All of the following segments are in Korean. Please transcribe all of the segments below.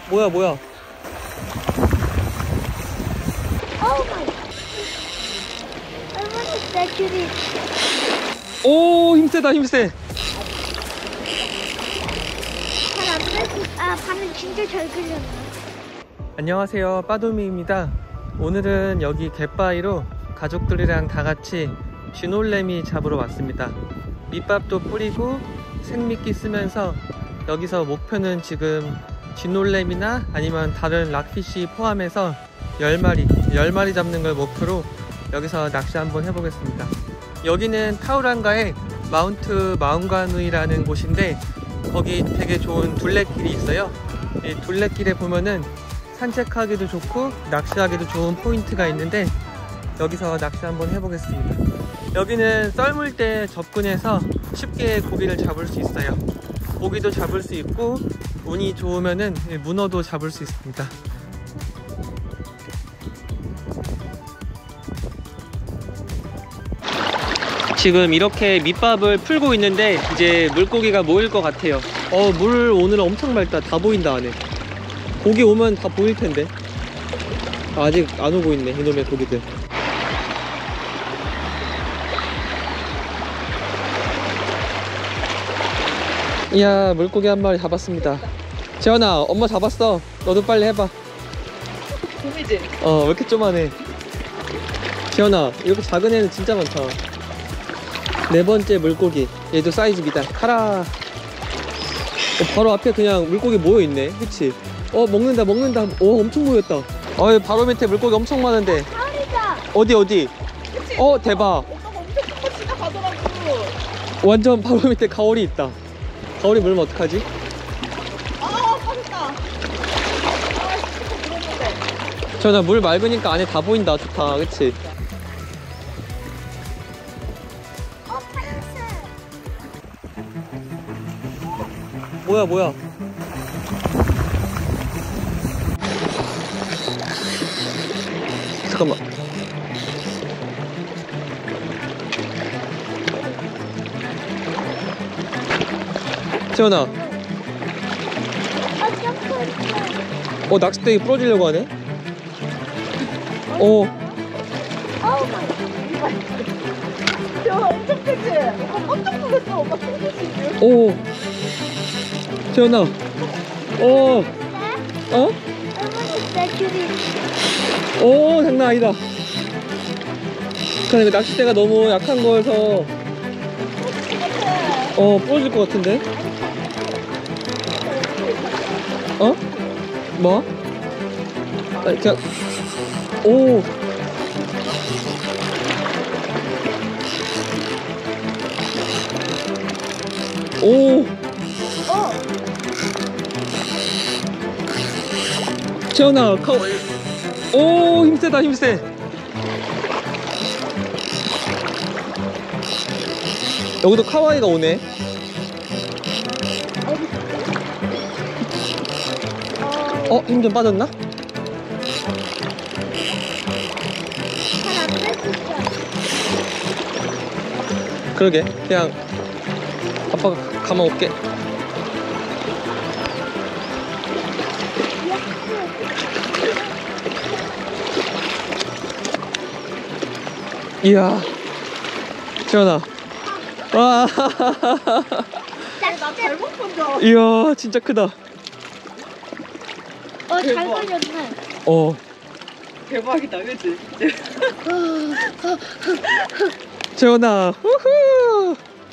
뭐야 뭐야. 오, 힘세다 힘세. 반응 진짜 잘 그렸네. 안녕하세요, 빠두미입니다. 오늘은 여기 갯바위로 가족들이랑 다 같이 쥐놀래미 잡으러 왔습니다. 밑밥도 뿌리고 생미끼 쓰면서 여기서 목표는 지금 쥐놀래미나 아니면 다른 락피쉬 포함해서 10마리 잡는 걸 목표로 여기서 낚시 한번 해보겠습니다. 여기는 타우랑가의 마운트 마운가누이라는 곳인데 거기 되게 좋은 둘레길이 있어요. 이 둘레길에 보면은 산책하기도 좋고 낚시하기도 좋은 포인트가 있는데 여기서 낚시 한번 해보겠습니다. 여기는 썰물 때 접근해서 쉽게 고기를 잡을 수 있어요. 고기도 잡을 수 있고 운이 좋으면은 문어도 잡을 수 있습니다. 지금 이렇게 밑밥을 풀고 있는데 이제 물고기가 모일 것 같아요. 물 오늘 엄청 맑다. 다 보인다 안에. 고기 오면 다 보일 텐데 아직 안 오고 있네 이놈의 고기들. 이야, 물고기 한 마리 잡았습니다. 재현아, 엄마 잡았어. 너도 빨리 해봐. 곰이지? 왜 이렇게 쪼만해. 재현아, 이렇게 작은 애는 진짜 많다. 네 번째 물고기. 얘도 사이즈 미달. 카라. 바로 앞에 그냥 물고기 모여있네. 그치? 먹는다. 엄청 모였다. 바로 밑에 물고기 엄청 많은데. 가을이다. 어디? 그치? 대박. 엄청 진짜 가더라고. 완전 바로 밑에 가오리 있다. 가오리 물면 어떡하지? 빠졌다. 진짜 물었는데. 재현아, 물 맑으니까 안에 다 보인다. 좋다. 그치? 파란색. 뭐야. 잠깐만. 재현아, 점프. 낚싯대기 부러지려고 하네? 야, 엄청 크지? 오빠 깜짝 놀랐어. 오빠 탱크지? 재현아. 내 줄이. 장난 아니다. 근데 낚싯대가 너무 약한 거여서 부러질 것 같은데? 뭐? 그냥 재현아, 힘세다 힘세. 여기도 카와이가 오네. 힘 좀 빠졌나? 그러게, 그냥 아빠가 가만 올게. 이야, 재현아. 와. 나 잘못 본 줄 알았어. 이야, 진짜 크다. 잘 걸렸네. 대박이다, 그치? 재현아, 후후.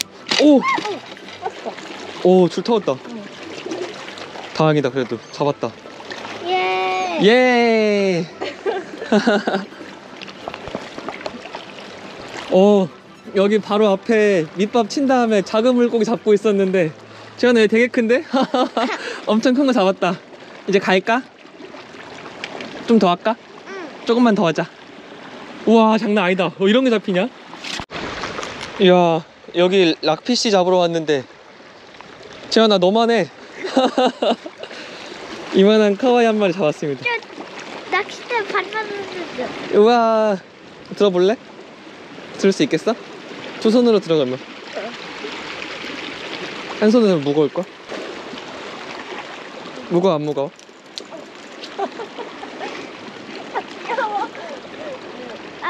줄 타웠다. 다행이다. 그래도 잡았다. 예. 여기 바로 앞에 밑밥 친 다음에 작은 물고기 잡고 있었는데 재현아, 얘 되게 큰데? 엄청 큰 거 잡았다. 이제 갈까? 좀 더 할까? 조금만 더 하자. 우와, 장난 아니다. 이런 게 잡히냐? 이야, 여기 락피쉬 잡으러 왔는데 재현아, 너만해. 이만한 카와이 한 마리 잡았습니다. 낚싯대 반나는데. 우와, 들어볼래? 들을 수 있겠어? 두 손으로 들어가면. 한 손으로 무거울걸? 무거워 안 무거워?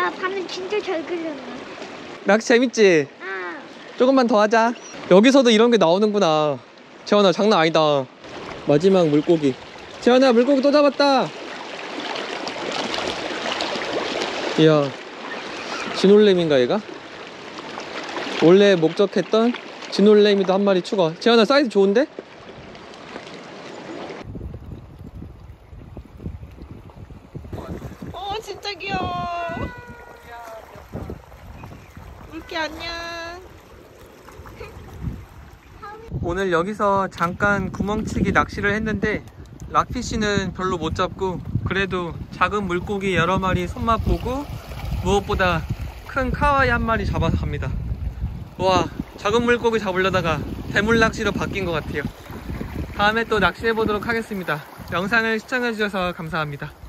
야, 반은 진짜 잘 그렸네. 낚시 재밌지? 아, 조금만 더 하자. 여기서도 이런 게 나오는구나. 재환아, 장난 아니다. 마지막 물고기. 재환아, 물고기 또 잡았다. 이야, 진올래미인가 얘가? 원래 목적했던 진올래미도 한 마리 추가. 재환아, 사이즈 좋은데? 진짜 귀여워. 물개 안녕. 오늘 여기서 잠깐 구멍치기 낚시를 했는데 락피쉬는 별로 못 잡고 그래도 작은 물고기 여러 마리 손맛 보고 무엇보다 큰 카와이 한 마리 잡아서 갑니다. 와, 작은 물고기 잡으려다가 대물 낚시로 바뀐 것 같아요. 다음에 또 낚시해 보도록 하겠습니다. 영상을 시청해 주셔서 감사합니다.